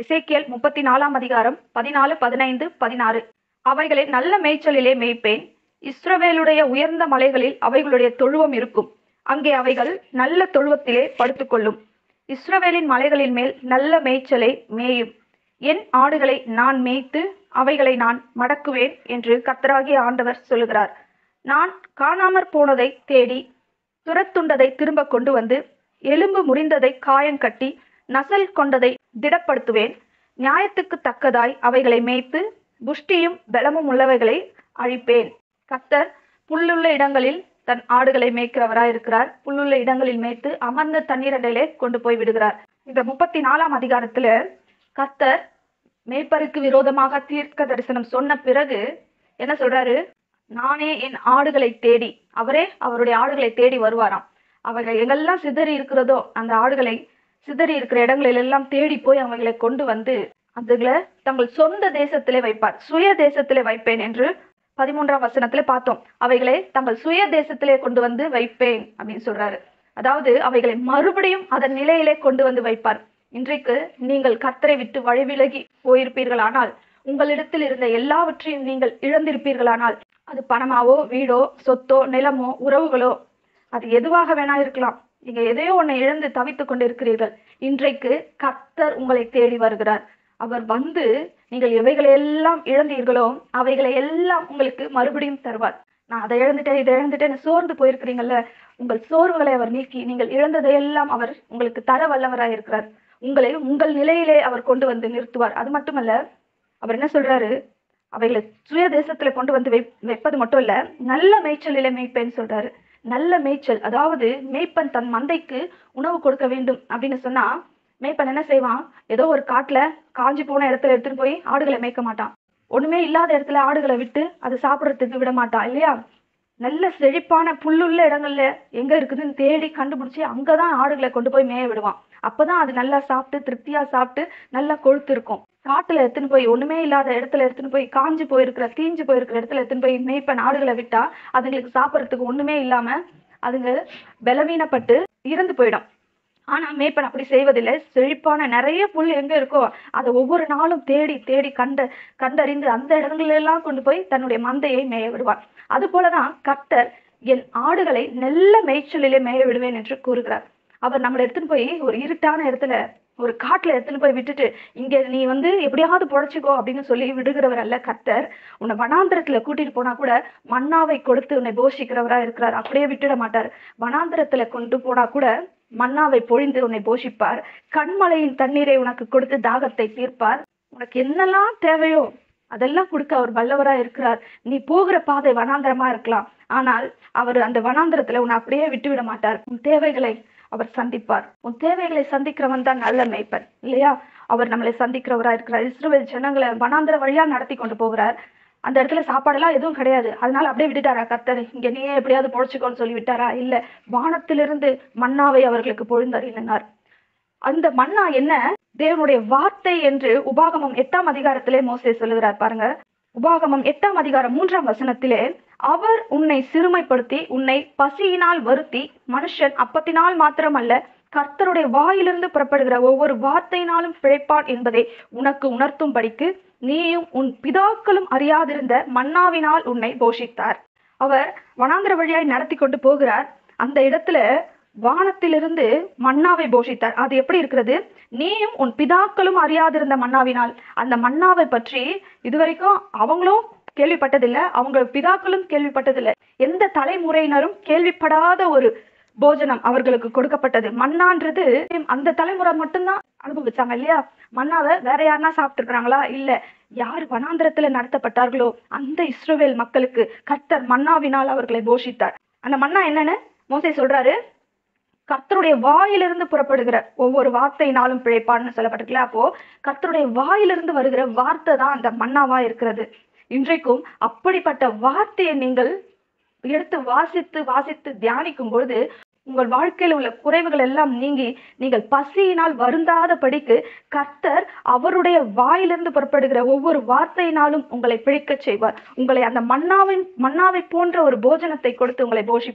எசேக்கியேல் 34 அதிகாரம் 14, 15, 16. அவைகளை நல்ல மேய்ச்சலிலே மேய்ப்பேன். இஸ்ரவேலுடைய உயர்ந்த மலைகளில் அவைகளுடைய தொழுவம் இருக்கும். அங்கே அவைகள் நல்ல தொழுவத்திலே படுத்துக்கொள்ளும். இஸ்ரவேலின் மலைகளின் மேல் நல்ல மேய்ச்சலை மேயும். என் ஆடுகளை நான் மேய்த்து அவைகளை நான் மடக்குவேன் என்று கர்த்தராகிய ஆண்டவர் சொல்லுகிறார். நான் காணாமற் போனதை தேடி துரத்துண்டதை திரும்ப கொண்டு வந்து எலும்பு முறிந்ததை காயங்கட்டி நசல் கொண்டதை திடப்படுத்துவேன். நியாயத்துக்கு தக்கதாய் அவைகளை மேய்த்து புஷ்டியும் பலமும் உள்ளவைகளை அழிப்பேன். கர்த்தர் புல்லுள்ள இடங்களில் தன் ஆடுகளை மேய்க்கிறவராயிருக்கிறார். புல்லுள்ள இடங்களில் மேய்த்து அமர்ந்த தண்ணீரடையிலே கொண்டு போய் விடுகிறார். இந்த 34 அதிகாரத்துல கர்த்தர் மேய்ப்பருக்கு விரோதமாக தீர்க்க தரிசனம் சொன்ன பிறகு என்ன சொல்றாரு? நானே என் ஆடுகளை தேடி, அவரே அவருடைய ஆடுகளை தேடி வருவாராம். அவைகள் எங்கெல்லாம் சிதறி இருக்கிறதோ அந்த ஆடுகளை சிதறி இருக்கிற இடங்களில் எல்லாம் தேடி போய் அவைகளை கொண்டு வந்து அதுகளை தங்கள் சொந்த தேசத்திலே வைப்பார். சுய தேசத்திலே வைப்பேன் என்று 13ஆம் வசனத்திலே பார்த்தோம். அவைகளை தங்கள் சுய தேசத்திலே கொண்டு வந்து வைப்பேன் அப்படின்னு சொல்றாரு. அதாவது அவைகளை மறுபடியும் அதன் நிலையிலே கொண்டு வந்து வைப்பார். இன்றைக்கு நீங்கள் கர்த்தரை விட்டு வழி விலகி போயிருப்பீர்களானால், உங்களிடத்தில் இருந்த எல்லாவற்றையும் நீங்கள் இழந்திருப்பீர்களானால், அது பணமாவோ வீடோ சொத்தோ நிலமோ உறவுகளோ அது எதுவாக வேணா இருக்கலாம். நீங்க எதையோ ஒன்னை இழந்து தவித்துக் கொண்டு இருக்கிறீர்கள். இன்றைக்கு கர்த்தர் உங்களை தேடி வருகிறார். அவர் வந்து நீங்கள் எவைகளை எல்லாம் இழந்தீர்களோ அவைகளை எல்லாம் உங்களுக்கு மறுபடியும் தருவார். நான் அதை இழந்துட்டேன் இதை இழந்துட்டேன்னு சோர்ந்து போயிருக்கிறீங்கல்ல, உங்கள் சோர்வுகளை அவர் நீக்கி நீங்கள் இழந்ததையெல்லாம் அவர் உங்களுக்கு தர வல்லவராய் இருக்கிறார். உங்களை உங்கள் நிலையிலே அவர் கொண்டு வந்து நிறுத்துவார். அது மட்டுமல்ல, அவர் என்ன சொல்றாரு? அவைகளை சுய தேசத்துல கொண்டு வந்து வைப்பது மட்டும் இல்ல, நல்ல மேய்ச்சலிலே மேய்ப்பேன்னு சொல்றாரு. நல்ல மேய்ச்சல், அதாவது மேய்ப்பன் தன் மந்தைக்கு உணவு கொடுக்க வேண்டும் அப்படின்னு சொன்னா மேய்ப்பன் என்ன செய்வான்? ஏதோ ஒரு காட்டுல காஞ்சி போன இடத்துல எடுத்துட்டு போய் ஆடுகளை மேய்க்க மாட்டான். ஒண்ணுமே இல்லாத இடத்துல ஆடுகளை விட்டு அது சாப்பிடறதுக்கு விட மாட்டான் இல்லையா? நல்ல செழிப்பான புல்லுள்ள இடங்கள்ல எங்க இருக்குதுன்னு தேடி கண்டுபிடிச்சி அங்கதான் ஆடுகளை கொண்டு போய் மேய விடுவான். அப்பதான் அது நல்லா சாப்பிட்டு திருப்தியா சாப்பிட்டு நல்லா கொழுத்து இருக்கும். காட்டுல எடுத்துன்னு போய் ஒண்ணுமே இல்லாத இடத்துல எடுத்துன்னு போய் காஞ்சி போயிருக்கிற தீஞ்சு போயிருக்கிற இடத்துல எடுத்துன்னு போய் மேய்ப்பன் ஆடுகளை விட்டா அதுங்களுக்கு சாப்பிடறதுக்கு ஒண்ணுமே இல்லாம அதுங்க பலவீனப்பட்டு இறந்து போயிடும். ஆனா மேய்ப்பன் அப்படி செய்வதில்லை. செழிப்பான நிறைய புல் எங்க இருக்கோ அதை ஒவ்வொரு நாளும் தேடி தேடி கண்டறிந்து அந்த இடங்கள்ல எல்லாம் கொண்டு போய் தன்னுடைய மந்தையை மேய விடுவான். அது போலதான் கர்த்தர் என் ஆடுகளை நல்ல மேய்ச்சலிலே மேய விடுவேன் என்று கூறுகிறார். அவர் நம்மளை எடுத்துன்னு போய் ஒரு இருட்டான இடத்துல ஒரு காட்டுல எடுத்துன்னு போய் விட்டுட்டு இங்க நீ வந்து எப்படியாவது பொழைச்சிக்கோ அப்படின்னு சொல்லி விடுகிறவர் அல்ல கர்த்தர். உன்னை வனாந்திரத்துல கூட்டிட்டு போனா கூட மன்னாவை கொடுத்து உன்னை போஷிக்கிறவரா இருக்கிறார். அப்படியே விட்டுட மாட்டார். வனாந்திரத்துல கொண்டு போனா கூட மன்னாவை பொழிந்து உன்னை போஷிப்பார். கண்மலையின் தண்ணீரை உனக்கு கொடுத்து தாகத்தை தீர்ப்பார். உனக்கு என்னெல்லாம் தேவையோ அதெல்லாம் கொடுக்க அவர் வல்லவரா இருக்கிறார். நீ போகிற பாதை வனாந்திரமா இருக்கலாம், ஆனால் அவர் அந்த வனாந்திரத்துல உன்னை அப்படியே விட்டு விட மாட்டார். உன் தேவைகளை அவர் சந்திப்பார். உன் தேவைகளை சந்திக்கிறவன் தான் நல்ல மேய்ப்பன் இல்லையா? அவர் நம்மளை சந்திக்கிறவரா இருக்கிறார். இஸ்ரவேல் ஜனங்களை வனாந்திர வழியா நடத்தி கொண்டு போகிறார். அந்த இடத்துல சாப்பாடெல்லாம் எதுவும் கிடையாது. அதனால அப்படியே விட்டுட்டாரா கர்த்தர்? இங்க நீயே எப்படியாவது பொழைச்சிக்கோன்னு சொல்லி விட்டாரா? இல்ல, வானத்திலிருந்து மன்னாவை அவர்களுக்கு பொழிந்தருளினார். அந்த மன்னா என்ன? தேவனுடைய வார்த்தை என்று உபாகமம் 8ஆம் அதிகாரத்திலே மோசே சொல்லுகிறார் பாருங்க. உபாகமம் 8ஆம் அதிகாரம் 3ஆம் வசனத்திலே, அவர் உன்னை சிறுமைப்படுத்தி உன்னை பசியினால் வருத்தி மனுஷன் அப்பத்தினால் மாத்திரமல்ல கர்த்தருடைய வாயிலிருந்து புறப்படுகிற ஒவ்வொரு வார்த்தையினாலும் பிழைப்பான் என்பதை உனக்கு உணர்த்தும்படிக்கு நீயும் உன் பிதாக்களும் அறியாதிருந்த மன்னாவினால் உன்னை போஷித்தார். அவர் வனாந்திர வழியாய் நடத்தி கொண்டு போகிறார். அந்த இடத்துல வானத்திலிருந்து மன்னாவை போஷித்தார். அது எப்படி இருக்கிறது? நீயும் உன் பிதாக்களும் அறியாதிருந்த மன்னாவினால். அந்த மன்னாவை பற்றி இதுவரைக்கும் அவங்களும் கேள்விப்பட்டதில்லை, அவங்க பிதாக்களும் கேள்விப்பட்டதில்லை. எந்த தலைமுறையினரும் கேள்விப்படாத ஒரு போஜனம் அவர்களுக்கு கொடுக்கப்பட்டது. மன்னான்றது அந்த தலைமுறை மட்டும்தான் அனுபவிச்சாங்க இல்லையா? மன்னாவை வேற யாருன்னா சாப்பிட்டு இருக்கிறாங்களா? இல்ல, யார் வனாந்திரத்துல நடத்தப்பட்டார்களோ அந்த இஸ்ரவேல் மக்களுக்கு கர்த்தர் மன்னாவினால் அவர்களை போஷித்தார். அந்த மன்னா என்னன்னு மோசே சொல்றாரு? கர்த்தருடைய வாயிலிருந்து புறப்படுகிற ஒவ்வொரு வார்த்தையினாலும் பிழைப்பான்னு சொல்லப்பட்டிருக்கல. அப்போ கர்த்தருடைய வாயிலிருந்து வருகிற வார்த்தை தான் அந்த மன்னாவா இருக்கிறது. இன்றைக்கும் அப்படிப்பட்ட வார்த்தையை நீங்கள் எடுத்து வாசித்து வாசித்து தியானிக்கும் பொழுது உங்கள் வாழ்க்கையில் உள்ள குறைவுகள் எல்லாம் நீங்கி நீங்கள் பசியினால் வருந்தாத படிக்கு கர்த்தர் அவருடைய வாயிலிருந்து புறப்படுகிற ஒவ்வொரு வார்த்தையினாலும் உங்களை பிழைக்க செய்வார். உங்களை அந்த மன்னாவை போன்ற ஒரு போஜனத்தை கொடுத்து உங்களை போஷிப்பார்.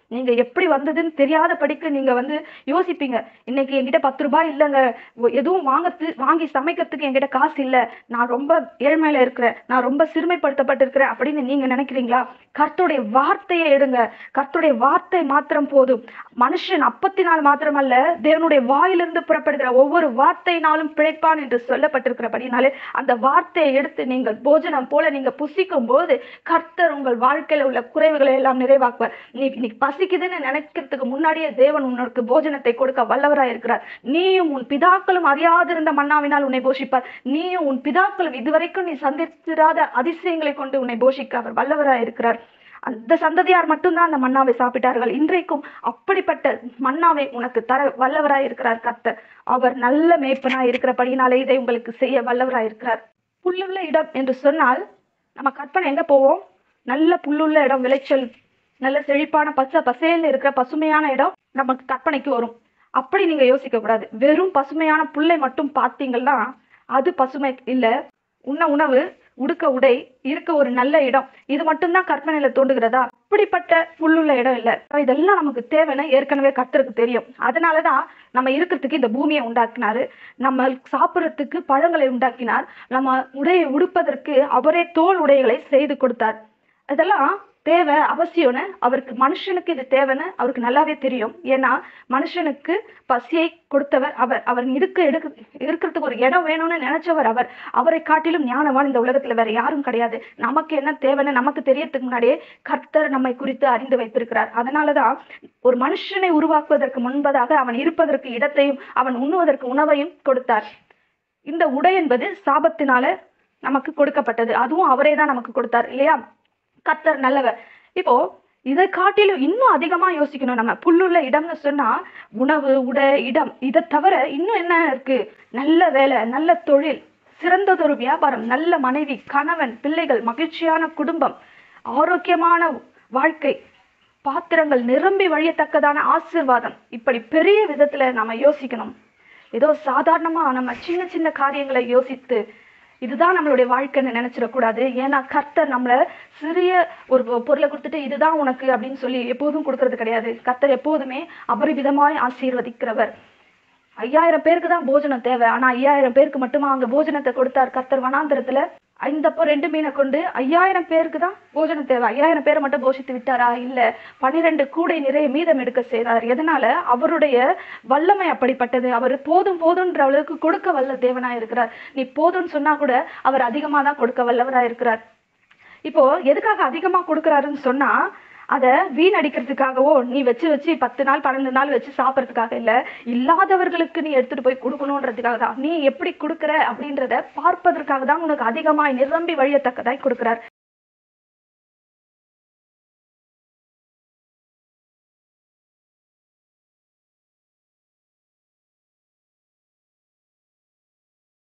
நீங்க எப்படி வந்ததுன்னு தெரியாத படிக்கு நீங்க யோசிப்பீங்க. இன்னைக்கு என்கிட்ட 10 ரூபாய் இல்லைங்க, எதுவும் வாங்கி சமைக்கிறதுக்கு என்கிட்ட காசு இல்ல, நான் ரொம்ப ஏழ்மையில இருக்கிறேன், நான் ரொம்ப சிறுமைப்படுத்தப்பட்டிருக்கிறேன் அப்படின்னு நீங்க நினைக்கிறீங்களா? கர்த்தருடைய வார்த்தையை எடுங்க. கர்த்தருடைய வார்த்தை மாத்திரம் போதும். மனுஷன் அப்பத்தினால் மாத்திரமல்ல, தேவனுடைய வாயிலிருந்து புறப்படுகிற ஒவ்வொரு வார்த்தையினாலும் பிழைப்பான் என்று சொல்லப்பட்டிருக்கிறபடினாலே அந்த வார்த்தையை எடுத்து நீங்கள் போஜனம் போல நீங்க புசிக்கும் போது கர்த்தர் உங்கள் வாழ்க்கையில உள்ள குறைவுகளை எல்லாம் நிறைவாக்குவார். நீ பசிக்குதுன்னு நினைக்கிறதுக்கு முன்னாடியே தேவன் உனக்கு போஜனத்தை கொடுக்க வல்லவராய் இருக்கிறார். நீயும் உன் பிதாக்களும் அறியாதிருந்த மன்னாவினால் உன்னை போஷிப்பார். நீயும் உன் பிதாக்களும் இதுவரைக்கும் நீ சந்தித்திராத அதிசயங்களை கொண்டு உன்னை போஷிக்க அவர் வல்லவராய் இருக்கிறார். அந்த சந்ததியார் மட்டும்தான் அந்த மன்னாவை சாப்பிட்டார்கள். இன்றைக்கும் அப்படிப்பட்ட மன்னாவை உனக்கு தர வல்லவராய் இருக்கிறார் கர்த்தர். அவர் நல்ல மேய்ப்பனாய் இருக்கிறபடினாலே இதை உங்களுக்கு செய்ய வல்லவராய் இருக்கிறார். புல்லுள்ள இடம் என்று சொன்னால் நம்ம கற்பனை எங்க போவோம்? நல்ல புல்லுள்ள இடம், விளைச்சல், நல்ல செழிப்பான பச்சை பசேல்னு இருக்கிற பசுமையான இடம் நமக்கு கற்பனைக்கு வரும். அப்படி நீங்க யோசிக்க கூடாது. வெறும் பசுமையான புல்லை மட்டும் பார்த்தீங்கன்னா அது பசுமை இல்ல. உண்ண உணவு, உடுக்க உடை, இருக்க ஒரு நல்ல இடம், இது மட்டும்தான் கற்பனையில தோன்றுகிறதா? அப்படிப்பட்ட புல்லுள்ள இடம் இல்ல. இதெல்லாம் நமக்கு தேவைன்னு ஏற்கனவே கர்த்தருக்கு தெரியும். அதனாலதான் நம்ம இருக்கிறதுக்கு இந்த பூமியை உண்டாக்கினாரு, நம்ம சாப்பிடறதுக்கு பழங்களை உண்டாக்கினார், நம்ம உடையை உடுப்பதற்கு அவரே தோல் உடைகளை செய்து கொடுத்தார். இதெல்லாம் தேவை, அவசியம்னு அவருக்கு, மனுஷனுக்கு இது தேவைன்னு அவருக்கு நல்லாவே தெரியும். ஏன்னா மனுஷனுக்கு பசியை கொடுத்தவர் அவர். அவர் இருக்கிறதுக்கு ஒரு இடம் வேணும்னு நினைச்சவர் அவர். அவரை காட்டிலும் ஞானவான் இந்த உலகத்துல வேற யாரும் கிடையாது. நமக்கு என்ன தேவைன்னு நமக்கு தெரியறதுக்கு முன்னாடியே கர்த்தர் நம்மை குறித்து அறிந்து வைத்திருக்கிறார். அதனாலதான் ஒரு மனுஷனை உருவாக்குவதற்கு முன்பதாக அவன் இருப்பதற்கு இடத்தையும் அவன் உண்ணுவதற்கு உணவையும் கொடுத்தார். இந்த உடை என்பது சாபத்தினால நமக்கு கொடுக்கப்பட்டது. அதுவும் அவரே தான் நமக்கு கொடுத்தார் இல்லையா? கர்த்தர் நல்லவர். இப்போ இதை காட்டிலும் இன்னும் அதிகமா யோசிக்கணும். நம்ம புல்லுள்ள இடம்னு சொன்னா உணவு, உடை, இடம், இதை தவிர இன்னும் என்ன இருக்கு? நல்ல வேலை, நல்ல தொழில், சிறந்ததொரு வியாபாரம், நல்ல மனைவி, கணவன், பிள்ளைகள், மகிழ்ச்சியான குடும்பம், ஆரோக்கியமான வாழ்க்கை, பாத்திரங்கள் நிரம்பி வழியத்தக்கதான ஆசீர்வாதம். இப்படி பெரிய விதத்துல நம்ம யோசிக்கணும். ஏதோ சாதாரணமா நம்ம சின்ன சின்ன காரியங்களை யோசித்து இதுதான் நம்மளுடைய வாழ்க்கைன்னு நினைச்சிடக்கூடாது. ஏன்னா கர்த்தர் நம்மள சிறிய ஒரு பொருளை கொடுத்துட்டு இதுதான் உனக்கு அப்படின்னு சொல்லி எப்போதும் கொடுக்கறது கிடையாது. கர்த்தர் எப்போதுமே அபரிவிதமாய் ஆசீர்வதிக்கிறவர். 5000 பேருக்கு தான் போஜனம் தேவை. ஆனா 5000 பேருக்கு மட்டுமா அங்க போஜனத்தை கொடுத்தார் கர்த்தர்? வனாந்தரத்துல 5 அப்பம் 2 மீனை கொண்டு 5000 பேருக்கு தான் போஜனம் தேவை. 5000 பேரை மட்டும் போஷித்து விட்டாரா? இல்ல, 12 கூடை நிறைய மீதம் எடுக்க செய்தார். எதனால? அவருடைய வல்லமை அப்படிப்பட்டது. அவர் போதும் போதுன்ற அளவுக்கு கொடுக்க வல்ல தேவனா இருக்கிறார். நீ போதும்னு சொன்னா கூட அவர் அதிகமா தான் கொடுக்க வல்லவரா இருக்கிறார். இப்போ எதுக்காக அதிகமா கொடுக்குறாருன்னு சொன்னா அதை வீணடிக்கிறதுக்காகவோ, நீ வச்சு 10 நாள் 12 நாள் வச்சு சாப்பிட்றதுக்காக இல்ல, இல்லாதவர்களுக்கு நீ எடுத்துட்டு போய் கொடுக்கணுன்றதுக்காக தான். நீ எப்படி கொடுக்குற அப்படின்றத பார்ப்பதற்காக தான் உனக்கு அதிகமாய் நிரம்பி வழியத்தக்கதாய் கொடுக்கிறார்.